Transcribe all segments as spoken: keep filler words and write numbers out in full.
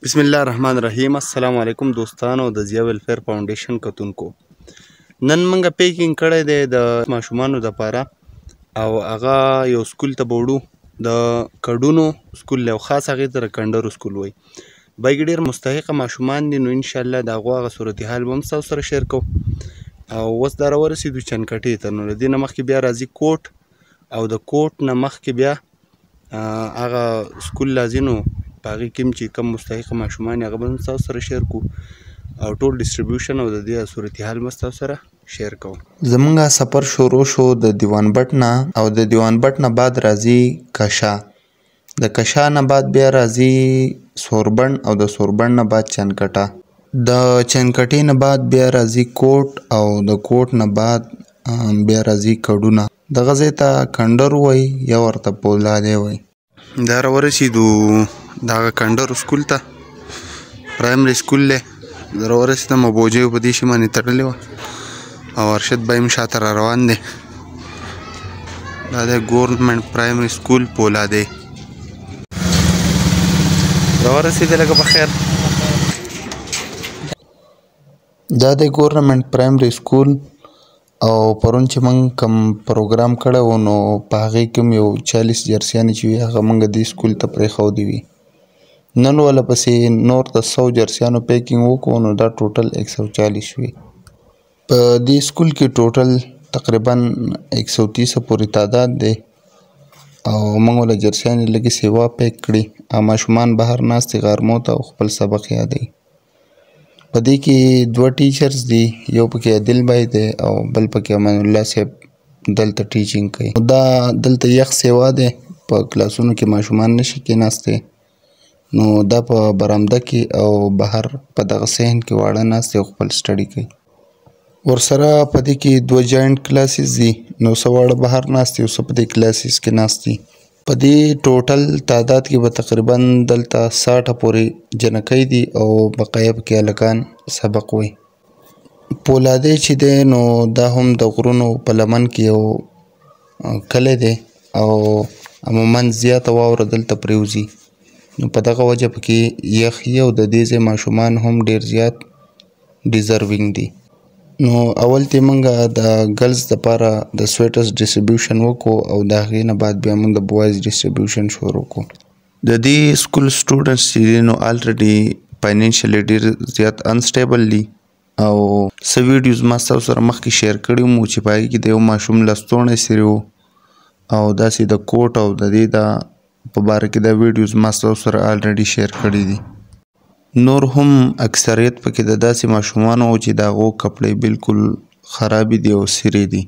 बिस्मिल्लाह रहमान रहीम। अस्सलाम वालेकुम दोस्तانو د ضیا ویلفیر فاونډیشن کتونکو نن منګه پیکینګ کړی دی د ماشومانو دپاره او هغه یو سکول ته به وړو د کډونو سکول دی او خاص هغې ته د کنډرو سکول وایي. بایک ډېر مستحقه ماشومان دي نو انشاءالله د هغو هغه صورتحال به هم ستاسو سره شیر کوو. او اوس دا راورسېدو چنکټې ته. نو له دې نه مخکې بیا راځي کوټ او د کوټ نه مخکې بیا هغه سکول راځي نو په هغې کې هم چې کوم مستحقه ماشومان دي هغه به هم ستاسو سره شیر کړو او ټول ډسټریبیوشن او د دې صورتحال به ستاسو سره شیر کوو. زمونږ سفر شروع شو د دیوان بټ نه او د دیوان بټ نه بعد راځي کشا. د کشا نه بعد بیا راځي سوربن او د سوربن نه بعد چنکټه. د چنکټې نه بعد بیا راځي کوټ او د کوټ نه بعد بیا راځي کډونه. دغه ځای ته کنډر وایي یا ورته پولادی وایي. دا راورسېدو دغه کنډرو سکول ته، پرایمري سکول دی. زه راورسېدم او بوجۍ په دې شي باندې تړلې وه او ارشد بهیم شاته را روان دی. دا دی ګورنمنټ پرایمري سکول پولادی. راورسېدې لږه بخیر. دا دی ګورنمنټ پرایمري سکول او پرون چې موږ کوم پروګرام کړی و نو په هغې کې هم یو چالیس جرسیانې چې وي هغه موږ دې سکول ته پرېښودې وي. نن والا پسې نور د سو جرسیانو پیکینګ وکړو نو دا ټوټل ایک سو چالیس وي. په دې سکول کې ټوټل تقریبا ایک سو تیسه پورې تعداد دی او موږ والا جرسیانې لږې سیوا پیک کړي او ماشومان بهر ناست دي غرمو ته او خپل سبق یادوي. په دې کې دوه ټیچرز دي، یو پکې عادل بای دی او بل پکې امان الله صاحب دلته ټیچینګ کوي. دا دلته یخ سیوا دی، په کلاسونو کې ماشومان نشي کېناستی نو دا په برنده کې او بهر په دغه صحن کې واړه ناست دي او خپل سټډي کوي. ورسره په دې کې دوه جاینټ کلاسز دي نو څه واړه بهر ناست دي او څه په دې کلاسز کې ناست دي. په دې ټوټل تعداد کې به تقریبا دلته ساټه پورې جنکۍ دي او بقیه پکې هلکان سبق وایي. پولادی چې دی نو دا هم د غرونو په لمن کې یو کلی دی او عموما زیاته واوره دلته پرېوځي نو په دغه وجه پکې یخي او د دې ځای ماشومان هم ډېر زیات ډیزروینګ دي. نو اول ته موږ د ګرلز دپاره د سویټرز ډسټریبیوشن وکړو او د هغې نه بعد بیا موږ د بوایز ډسټریبیوشن شروع کړو. د دې سکول سټوډنټس چې دي نو الریډي فاینانشلی ډېر زیات انسټیبل دي او څه ویډیوز ما ستاسو سره مخکې شیر کړي وو چې په هغې کې د یو ماشوم لستوڼی څیرې وو او داسې د کوټ او د دې د په باره کې دا ویډیوز ما ستاسو سره الریډي شیر کړي دي. نور هم اکثریت پکې د داسې ماشومانو وو چې د هغو کپړې بالکل خرابې دي او څیرې دي.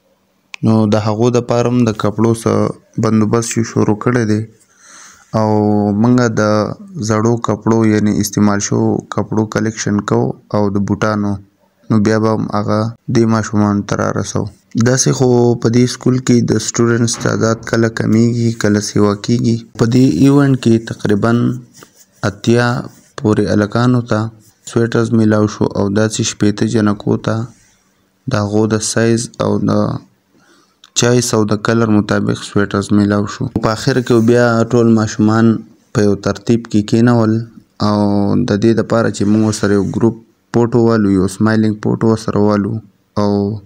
نو د هغو دپاره هم د کپړو څه بندوبست شروع کړی دی او موږ د زړو کپړو یعنې استعمال شوو کپړو کلیکشن کوو او د بوټانو نو بیا به هم هغه دې ماشومانو ته رارسوو. داسې خو په دې سکول کې د سټوډنټس تعداد کله کمیږي کله سیوا کیږي. په دې ایونټ کې تقریبا اتیا پورې هلکانو ته سویټرز میلاو شو او داسې شپېته جنکو ته د هغو د سایز او د چایس او د کلر مطابق سویټرز میلاو شو. په آخر کې بیا ټول ماشومان په یو ترتیب کې کېنول او د دې دپاره چې موږ ورسره یو ګروپ فوټو والو یو سمایلینګ فوټو ورسره والو او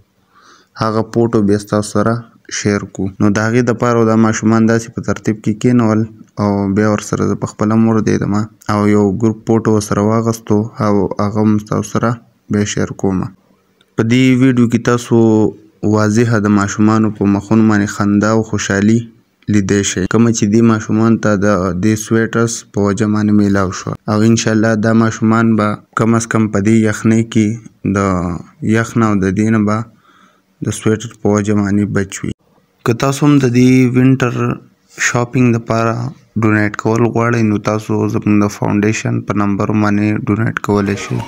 هغه فوټو بیا ستاسو سره شیر کړو. نو د هغې دپاره دا ماشومان داسې په ترتیب کې کېنول او بیا ورسره زه پخپله هم وردېدم او یو ګروپ فوټو ورسره واخیستو او هغه هم ستاسو سره بیا شیر کوم. په دې ویډیو کې تاسو واضحه د ماشومانو په مخونو باندې خندا او خوشحالي لیدی شئ کومه چې دې ماشومانو ته د دې سویټرز په وجه باندې میلاو شوه او انشاءالله دا ماشومان به کم از کم په دې یخنۍ کې د یخ نه او د دې نه به د سویټر په وجه باندې بچ وي. که تاسو هم د دې وینټر شاپینګ دپاره ډونیټ کول غواړئ نو تاسو زموږ د فاونډیشن په نمبر باندې ډونیټ کولی شئ.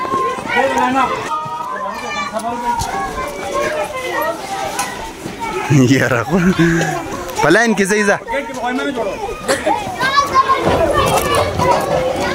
یاره په لاین کې ځئ ځه